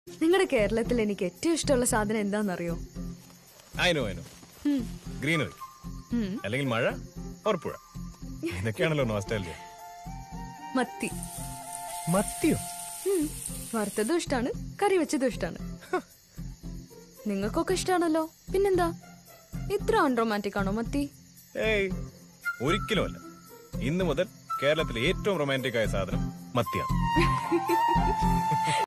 നിങ്ങളുടെ കേരളത്തിൽ എനിക്ക് ഏറ്റവും ഇഷ്ടമുള്ള സാധനം എന്താണെന്നറിയോ? ആയിനോ ഗ്രീനറി, അല്ലെങ്കിൽ മഴ ഓർ പുഴ. ഇതൊക്കെയാണല്ലോ നോസ്റ്റാൾജിയ. മത്തി. മത്തിയോ? വറുത്തതും ഇഷ്ടാണ്, കറി വെച്ചതും ഇഷ്ടാണ്. നിങ്ങൾക്കൊക്കെ ഇഷ്ടാണല്ലോ, പിന്നെന്താ ഇത്ര അൺറൊമാൻറ്റിക് ആണോ മത്തി? ഏയ്, ഒരിക്കലും അല്ല. ഇന്ന് മുതൽ കേരളത്തിലെ ഏറ്റവും റൊമാൻറ്റിക് ആയ സാധനം മത്തിയാണ്.